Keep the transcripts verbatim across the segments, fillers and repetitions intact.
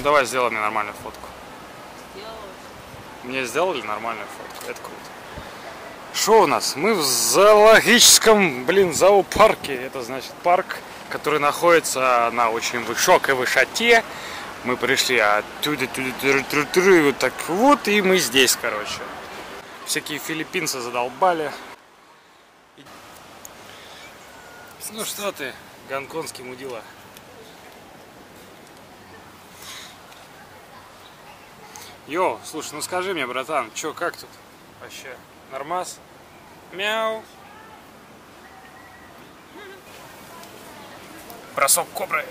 давай сделай мне нормальную фотку. Сделала. Мне сделали нормальную фотку, это круто. Что у нас? Мы в зоологическом, блин, зоопарке. Это значит парк, который находится на очень высокой высоте. Мы пришли оттуда, туда, вот так вот, и мы здесь, короче. Всякие филиппинцы задолбали. Ну что ты, гонконгский мудила? Йо, слушай, ну скажи мне, братан, чё, как тут вообще? Нормас? Мяу. Бросок кобры.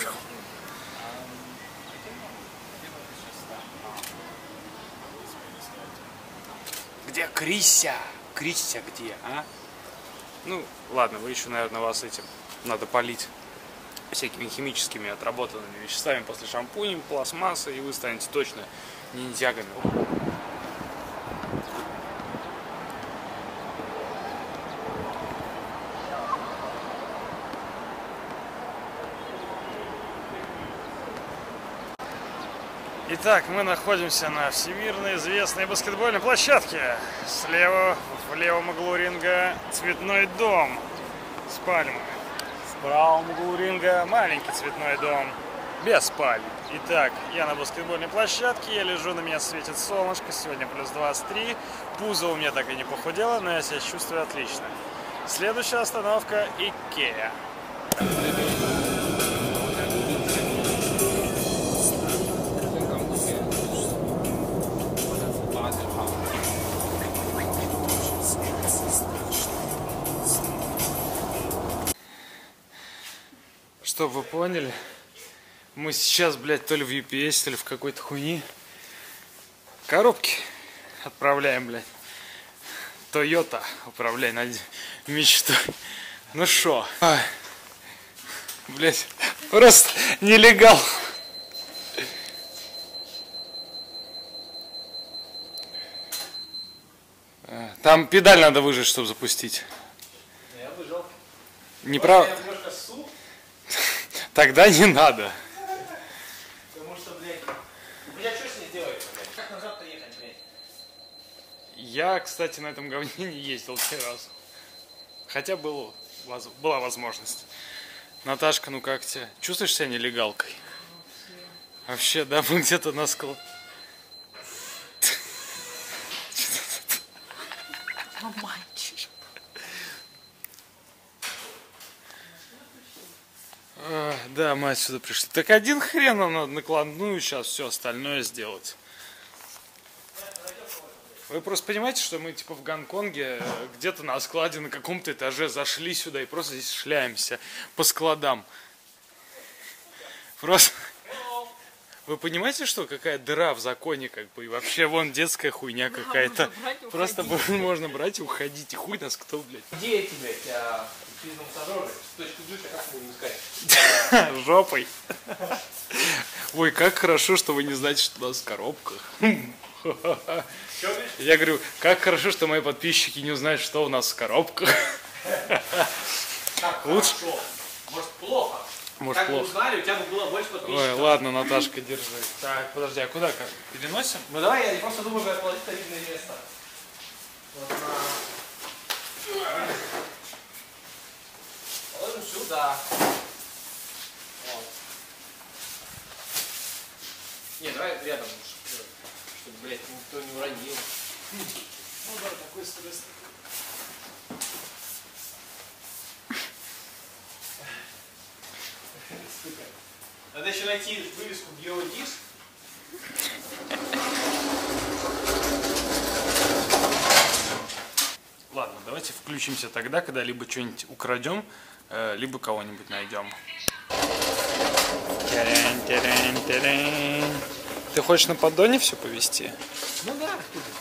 Где Крися? Крися где, а? Ну, ладно, вы еще, наверное, вас этим надо полить всякими химическими отработанными веществами после шампуня, пластмассы, и вы станете точно ниндзягами. Итак, мы находимся на всемирно известной баскетбольной площадке. Слева, в левом углу ринга, цветной дом с пальмой. В правом углу ринга маленький цветной дом без пальм. Итак, я на баскетбольной площадке, я лежу, на меня светит солнышко, сегодня плюс двадцать три. Пузо у меня так и не похудело, но я себя чувствую отлично. Следующая остановка – Икеа. Чтобы вы поняли, мы сейчас, блядь, то ли в ю пи эс, то ли в какой-то хуйни коробки отправляем, блядь. Тойота, управляй над мечтой. Ну шо? А, блядь, просто нелегал. Там педаль надо выжать, чтобы запустить. Я выжал. Неправда. Тогда не надо. Потому что, блядь, у меня что с ней делать, блядь? Как назад приехать, блядь? Я, кстати, на этом говне не ездил ни разу. Хотя был, была возможность. Наташка, ну как тебе? Чувствуешь себя нелегалкой? Вообще, да, мы где-то на склад. Романтично. А, да, мы отсюда пришли. Так один хрен нам надо накладную сейчас все остальное сделать. Вы просто понимаете, что мы типа в Гонконге где-то на складе на каком-то этаже зашли сюда и просто здесь шляемся по складам. Просто... Вы понимаете, что какая дыра в законе, как бы, и вообще вон детская хуйня какая-то. Да, просто можно брать и уходить. И хуй нас кто, блядь. Где эти, блядь, а, физмассажеры? Точку душа как будем искать? Жопой. Ой, как хорошо, что вы не знаете, что у нас в коробках. Я говорю, как хорошо, что мои подписчики не узнают, что у нас в коробках. Как лучше. Хорошо. Может, плохо? Может, как плохо. бы узнали, у тебя бы было больше подписчиков. Ой, ладно, Наташка, держи. Так, подожди, а куда как? Переносим? Ну давай, я просто думаю, как положить видное место. Вот на... Положим сюда. Вот. Не, давай рядом, чтобы, блядь, никто не уронил. Ну да, такой стресс. Надо еще найти вывеску Геодис. Ладно, давайте включимся тогда, когда либо что-нибудь украдем, либо кого-нибудь найдем. Ты хочешь на поддоне все повезти? Ну да.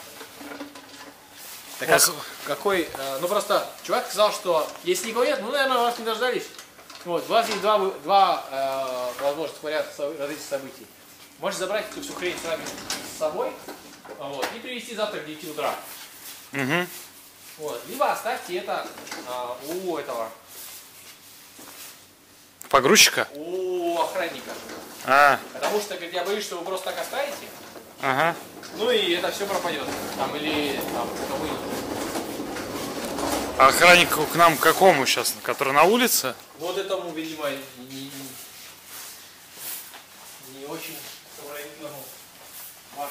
Так как, какой, э, ну просто чувак сказал, что если никого нет, ну, наверное, вас не дождались. Вот, у вас есть два, два э, возможных варианта развития событий. Можете забрать эту всю хрень с вами с собой, вот, и привезти завтра к девяти утра. Угу. Вот, либо оставьте это э, у этого. Погрузчика? У охранника. А, Потому что, говорит, я боюсь, что вы просто так оставите. ага. Ну и это все пропадет. Там или там кого-нибудь. А охранник к нам к какому сейчас? Который на улице? Вот этому, видимо, не, не, не очень правильному парню.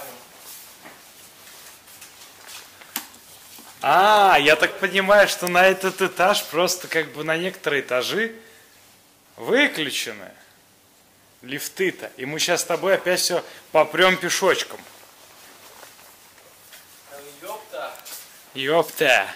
А, я так понимаю, что на этот этаж просто как бы на некоторые этажи выключены лифты-то. И мы сейчас с тобой опять все попрем пешочком. Ёпта. Ёпта.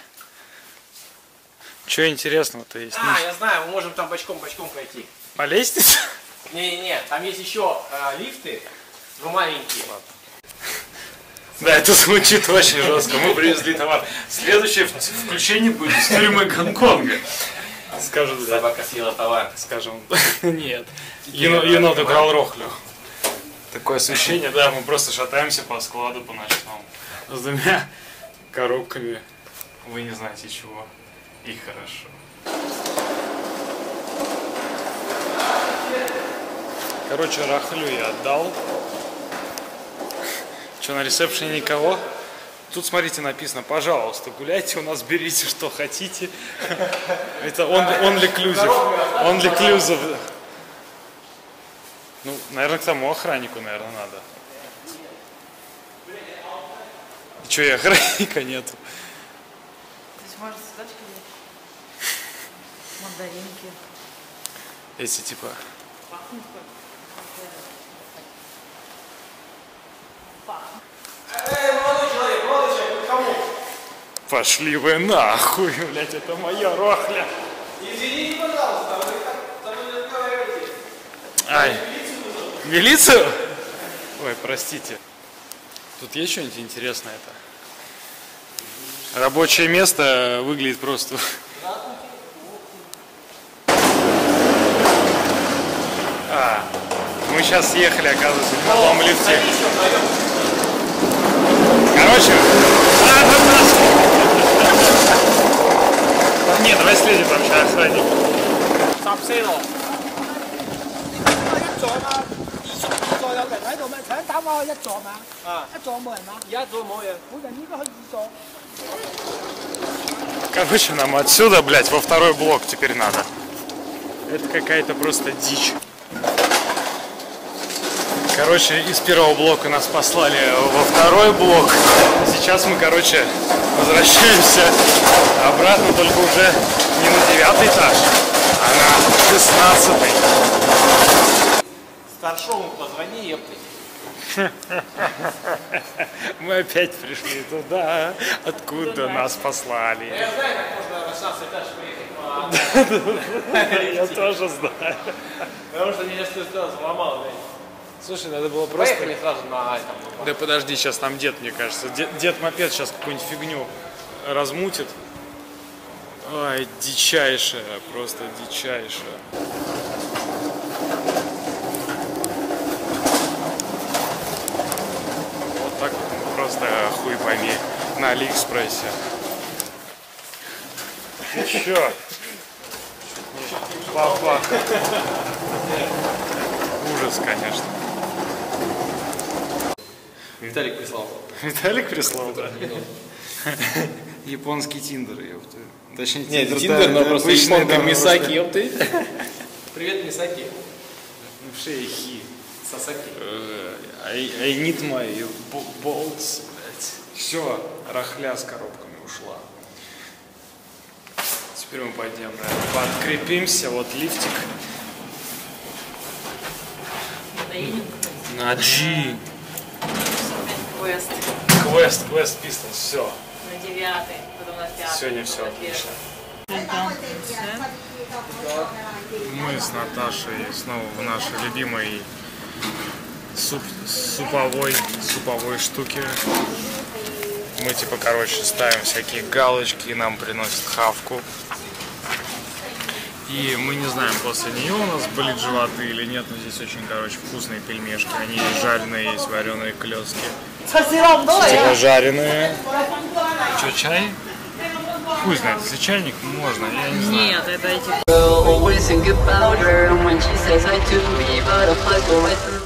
Что интересного-то есть? А, я знаю, мы можем там бочком-бочком пройти. По лестнице? Не-не-не, там есть еще э, лифты, но маленькие. Да, это звучит очень жестко. Мы привезли товар. Следующее включение будет из тюрьмы Гонконга. Скажут, да. Собака съела товар. Скажем, нет. Ено- енот украл рохлю. Такое освещение, да, мы просто шатаемся по складу по ночному. С двумя коробками. Вы не знаете чего. И хорошо. Короче, рохлю я отдал. Что, на ресепшене никого? Тут, смотрите, написано, пожалуйста, гуляйте у нас, берите, что хотите. Это only inclusive. Only inclusive. Ну, наверное, к тому охраннику, наверное, надо. И что, и охранника нету? Здесь можно цветочки взять. Мандаринки. Эти, типа... Пахнет как. Эй, молодой человек, молодой человек, вы кому? Пошли вы нахуй, блядь, это моя рохля. Извините, пожалуйста, вы так со мной разговариваете. Ай, милицию? Ой, простите. Тут есть что-нибудь интересное это? Рабочее место выглядит просто... А, мы сейчас съехали, оказывается, в новом лифте. Короче, а, нет, давай следим, там сейчас охранник. 十四樓。 一座嘛，二座二座有人喺度咩？請打翻去一座嘛， 啊， 一座冇人嘛， 而家做冇人。 冇人應該去二座。 Короче, нам отсюда, блядь, во второй блок теперь надо. Это какая-то просто дичь. Короче, из первого блока нас послали во второй блок. Сейчас мы, короче, возвращаемся обратно, только уже не на девятый этаж, а на шестнадцатый. Старшому позвони, ёпты. Мы опять пришли туда, откуда нас послали. Я знаю, как можно на шестнадцатый этаж поехать по... Я тоже знаю. Потому что меня что сделал, сломал, блядь. Слушай, надо было просто... Поехали сразу на этом. Да подожди, сейчас там дед, мне кажется. Дед, дед мопед сейчас какую-нибудь фигню размутит. Ай, дичайшая, просто дичайшая. Вот так вот просто хуй пойми на Алиэкспрессе. Ты чё? Папа. Ужас, конечно. Виталик прислал. Виталик прислал, да? Японский тиндер, ёпты. Точнее, Нет, тиндер, Тиндер, да, но да, просто обычный, японка да, Мисаки, просто- ёпты. Привет, Мисаки. В шее хи. Сасаки. Э, I, I need my bo- bolts, блядь. Все, рахля с коробками ушла. Теперь мы пойдем, да, подкрепимся, вот лифтик. Доедем На G. квест Квест, квест, пистон, все. на девятый, потом на пятый. Сегодня все потом на первый. отлично. Мы с Наташей снова в нашей любимой суп, суповой, суповой штуке. Мы типа, короче, ставим всякие галочки, и нам приносят хавку. И мы не знаем, после нее у нас болит животы или нет, но здесь очень, короче, вкусные пельмешки. Они есть жареные, есть вареные клёски. Типа жареные. Че, чай? Хуй знает, если чайник можно, я не знаю. Нет, это эти... Always think about her and when she says I do me, but I play go right through.